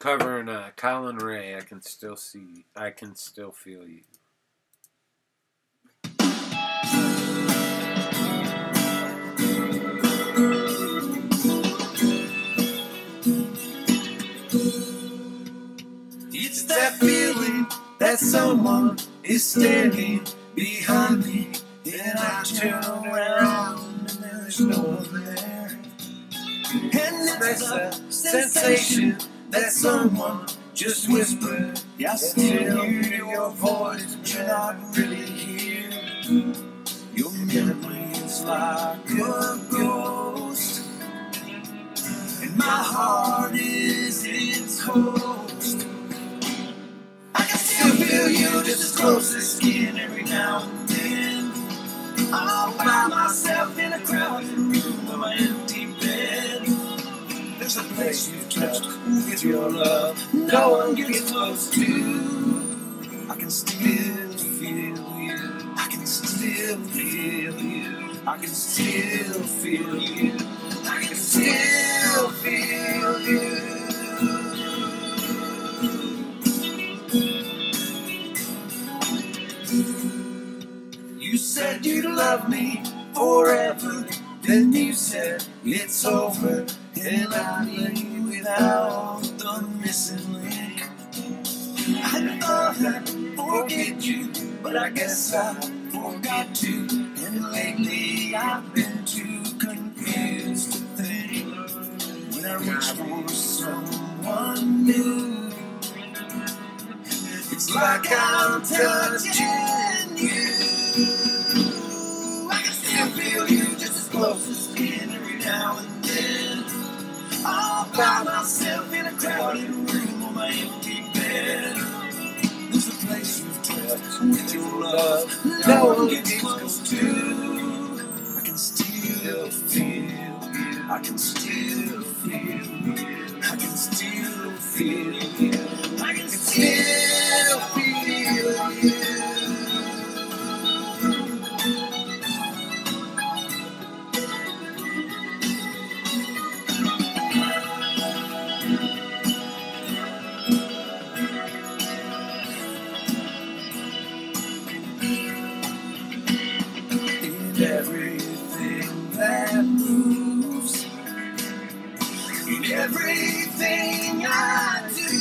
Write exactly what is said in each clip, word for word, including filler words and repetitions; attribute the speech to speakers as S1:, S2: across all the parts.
S1: Covering uh, Collin Raye, I can still see, I can still feel you.
S2: It's that feeling that someone is standing behind me, and I turn around and there's no one there. And it's a sensation that someone just whispered, I still hear your voice, but you're not really here. Your memory is like a ghost, and my heart is its host. I can still feel you just as close as skin every now and then. All by myself in a crowded room on my empty bed. There's a place you've touched with your love no one gets close to. I can still feel you. I can still feel you. I can still feel you. I can still feel you. You said you'd love me forever, then you said it's over, and I lay without the missing link. I thought I'd forget you, but I guess I forgot to, and lately I've been too confused to think. When I reach for someone new, it's like I'm touching you. I can still feel you just as close as skin every now and then. All by myself in a crowded room on my empty bed. There's a place you've touched with your love no one gets close to. I can still feel you. I can still feel you. I can still feel you. I can still feel you. In everything that moves, in everything I do,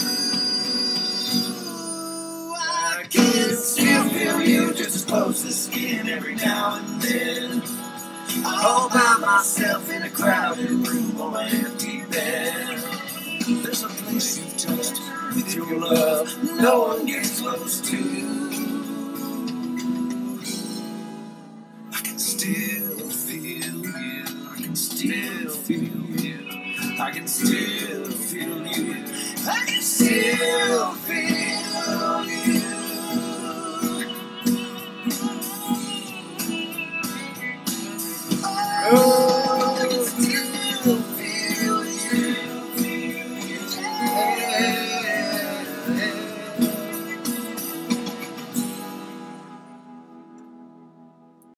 S2: I can still feel you just as close as skin every now and then. All by myself in a crowded room on my empty bed. There's a place you've touched with your love no one gets close to. I can still feel you. I can still feel you. I can still feel you.